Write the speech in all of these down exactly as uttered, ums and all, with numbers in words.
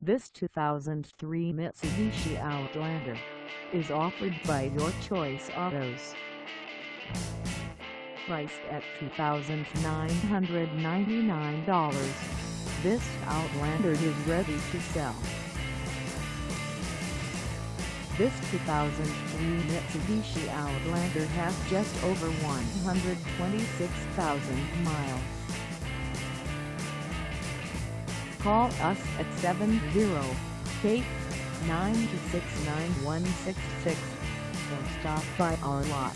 This two thousand three Mitsubishi Outlander is offered by Your Choice Autos. Priced at two thousand nine hundred ninety-nine dollars, this Outlander is ready to sell. This two thousand three Mitsubishi Outlander has just over one hundred twenty-six thousand miles. Call us at seven zero eight, nine two six, nine one six six or stop by our lot.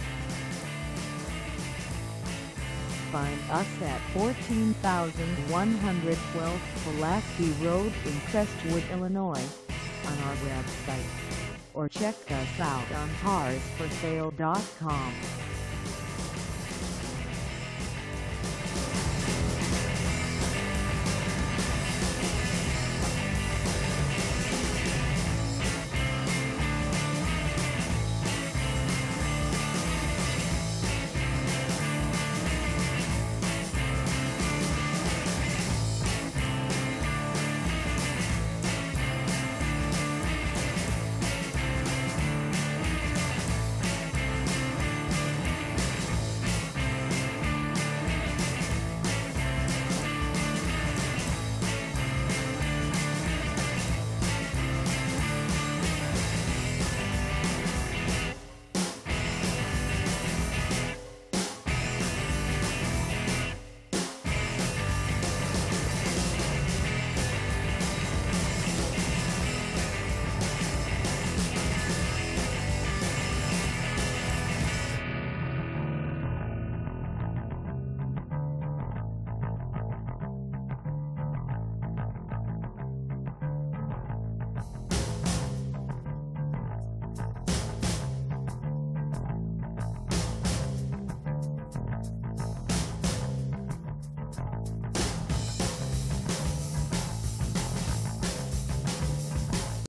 Find us at fourteen thousand one hundred twelve Pulaski Road in Crestwood, Illinois, on our website, or check us out on cars for sale dot com.